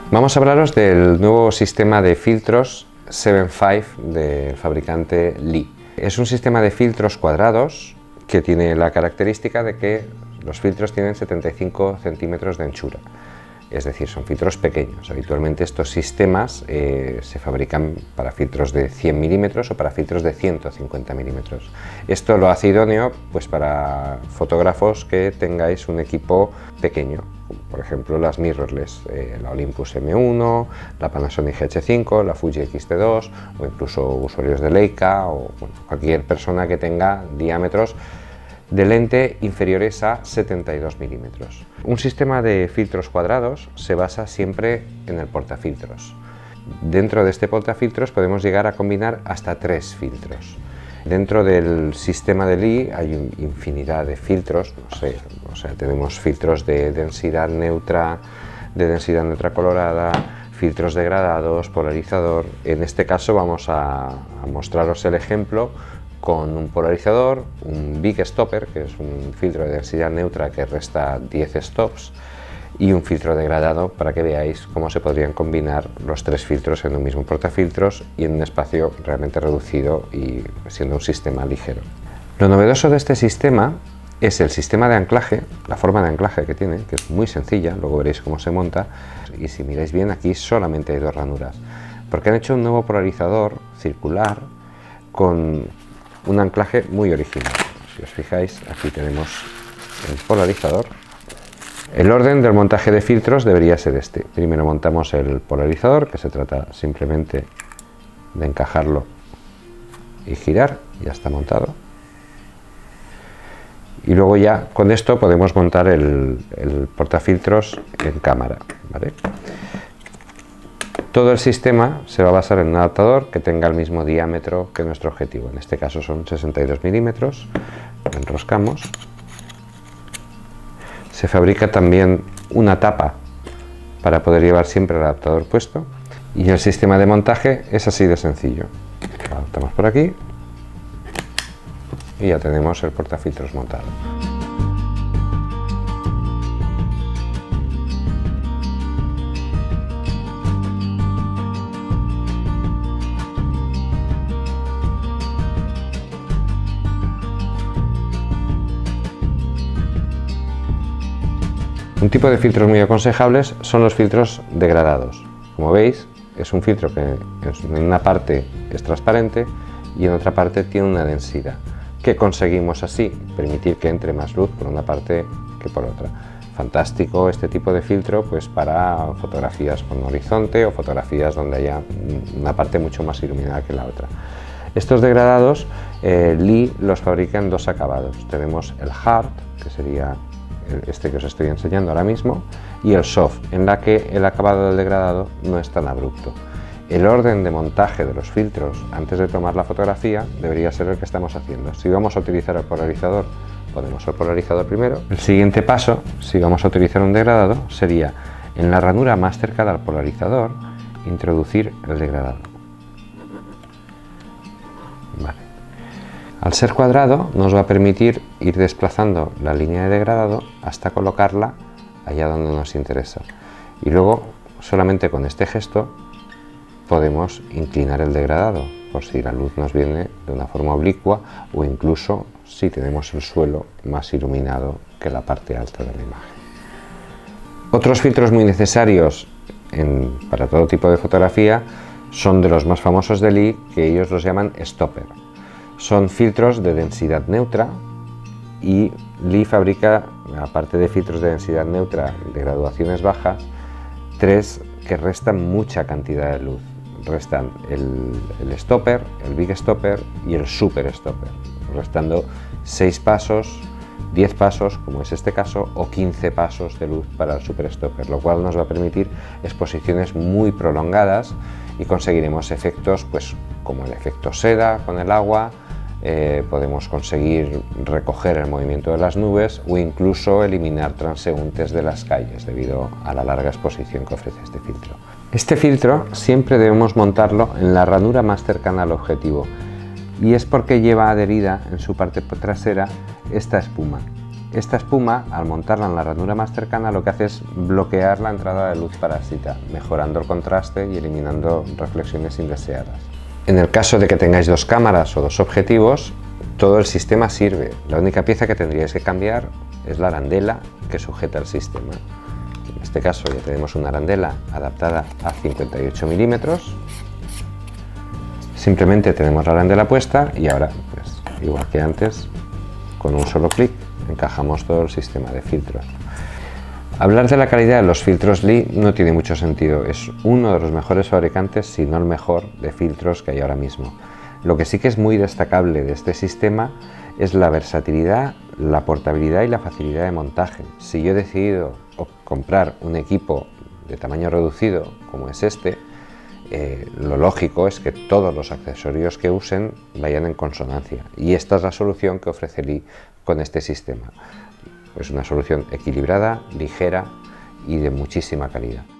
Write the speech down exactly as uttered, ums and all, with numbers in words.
Vamos a hablaros del nuevo sistema de filtros siete cinco del fabricante Lee. Es un sistema de filtros cuadrados que tiene la característica de que los filtros tienen setenta y cinco centímetros de anchura. Es decir, son filtros pequeños. Habitualmente estos sistemas eh, se fabrican para filtros de cien milímetros o para filtros de ciento cincuenta milímetros. Esto lo hace idóneo pues, para fotógrafos que tengáis un equipo pequeño, por ejemplo las mirrorless, eh, la Olympus M uno, la Panasonic G H cinco, la Fuji X T dos o incluso usuarios de Leica o bueno, cualquier persona que tenga diámetros de lente inferiores a setenta y dos milímetros. Un sistema de filtros cuadrados se basa siempre en el portafiltros. Dentro de este portafiltros podemos llegar a combinar hasta tres filtros. Dentro del sistema de Lee hay infinidad de filtros, no sé, o sea, tenemos filtros de densidad neutra, de densidad neutra colorada, filtros degradados, polarizador. En este caso vamos a, a mostraros el ejemplo con un polarizador, un Big Stopper, que es un filtro de densidad neutra que resta diez stops, y un filtro degradado para que veáis cómo se podrían combinar los tres filtros en un mismo portafiltros y en un espacio realmente reducido y siendo un sistema ligero. Lo novedoso de este sistema es el sistema de anclaje, la forma de anclaje que tiene, que es muy sencilla, luego veréis cómo se monta, y si miráis bien aquí solamente hay dos ranuras, porque han hecho un nuevo polarizador circular con un anclaje muy original. Si os fijáis, aquí tenemos el polarizador. El orden del montaje de filtros debería ser este. Primero montamos el polarizador, que se trata simplemente de encajarlo y girar, ya está montado. Y luego ya con esto podemos montar el, el portafiltros en cámara, ¿vale? Todo el sistema se va a basar en un adaptador que tenga el mismo diámetro que nuestro objetivo. En este caso son sesenta y dos milímetros. Lo enroscamos. Se fabrica también una tapa para poder llevar siempre el adaptador puesto. Y el sistema de montaje es así de sencillo. Lo adaptamos por aquí y ya tenemos el portafiltros montado. Un tipo de filtros muy aconsejables son los filtros degradados. Como veis, es un filtro que en una parte es transparente y en otra parte tiene una densidad. ¿Qué conseguimos así? Permitir que entre más luz por una parte que por otra. Fantástico este tipo de filtro pues para fotografías con horizonte o fotografías donde haya una parte mucho más iluminada que la otra. Estos degradados, eh, Lee los fabrica en dos acabados. Tenemos el hard, que sería este que os estoy enseñando ahora mismo, y el soft, en la que el acabado del degradado no es tan abrupto. El orden de montaje de los filtros antes de tomar la fotografía debería ser el que estamos haciendo. Si vamos a utilizar el polarizador, ponemos el polarizador primero. El siguiente paso, si vamos a utilizar un degradado, sería en la ranura más cercana al polarizador introducir el degradado. Vale. Al ser cuadrado nos va a permitir ir desplazando la línea de degradado hasta colocarla allá donde nos interesa. Y luego solamente con este gesto podemos inclinar el degradado por si la luz nos viene de una forma oblicua o incluso si tenemos el suelo más iluminado que la parte alta de la imagen. Otros filtros muy necesarios en, para todo tipo de fotografía son de los más famosos de Lee, que ellos los llaman stopper. Son filtros de densidad neutra y Lee fabrica, aparte de filtros de densidad neutra de graduaciones bajas, tres que restan mucha cantidad de luz. Restan el, el stopper, el Big Stopper y el Super Stopper, restando seis pasos, diez pasos, como es este caso, o quince pasos de luz para el Super Stopper, lo cual nos va a permitir exposiciones muy prolongadas y conseguiremos efectos pues, como el efecto seda con el agua. Eh, podemos conseguir recoger el movimiento de las nubes o incluso eliminar transeúntes de las calles debido a la larga exposición que ofrece este filtro. Este filtro siempre debemos montarlo en la ranura más cercana al objetivo y es porque lleva adherida en su parte trasera esta espuma. Esta espuma, al montarla en la ranura más cercana, lo que hace es bloquear la entrada de luz parásita, mejorando el contraste y eliminando reflexiones indeseadas. En el caso de que tengáis dos cámaras o dos objetivos, todo el sistema sirve. La única pieza que tendríais que cambiar es la arandela que sujeta el sistema. En este caso ya tenemos una arandela adaptada a cincuenta y ocho milímetros. Simplemente tenemos la arandela puesta y ahora, pues, igual que antes, con un solo clic encajamos todo el sistema de filtros. Hablar de la calidad de los filtros Lee no tiene mucho sentido. Es uno de los mejores fabricantes, si no el mejor, de filtros que hay ahora mismo. Lo que sí que es muy destacable de este sistema es la versatilidad, la portabilidad y la facilidad de montaje. Si yo he decidido comprar un equipo de tamaño reducido como es este, eh, lo lógico es que todos los accesorios que usen vayan en consonancia, y esta es la solución que ofrece Lee con este sistema. Es una solución equilibrada, ligera y de muchísima calidad.